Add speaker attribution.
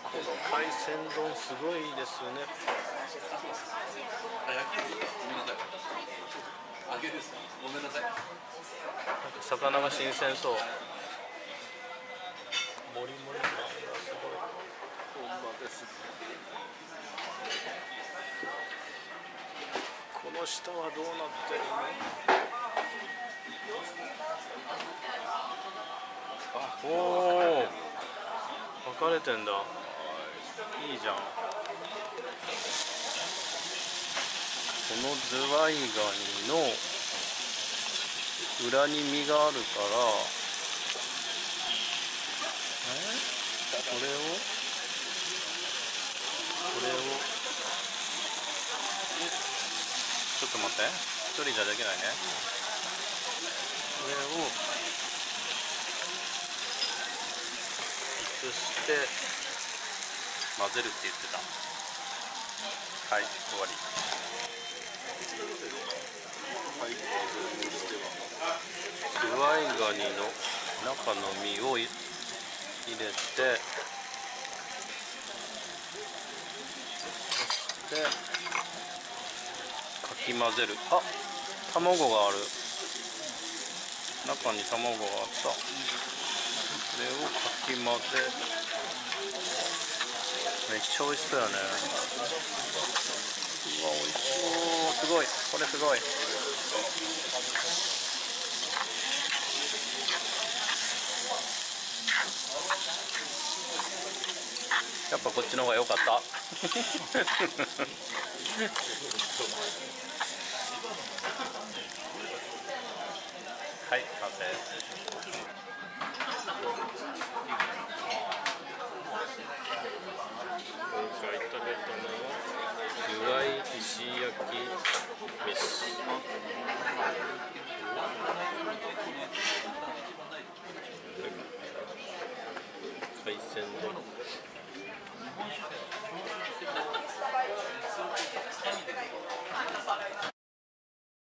Speaker 1: この海鮮丼すごいですよね。
Speaker 2: 揚げですか。ごめんなさい。
Speaker 1: なんか魚が新鮮そう。もりもり感がすごい。
Speaker 2: 本場です。
Speaker 1: この下はどうなってるの？おお、分かれてんだ。いいじゃん。このズワイガニの裏に身があるから、これをちょっと待って、一人じゃできないね。これを移して混ぜるって言ってた。はい、終わり。ズワイガニの中の身を入れて、そしてかき混ぜる。あ、卵がある。中に卵があった。これをかき混ぜ。めっちゃ美味しそうやね。うわ、美味しそう。すごい、これすごい。やっぱこっちの方が良かった。はい、完成。今回食べたのはズワイ石焼き飯。海鮮丼。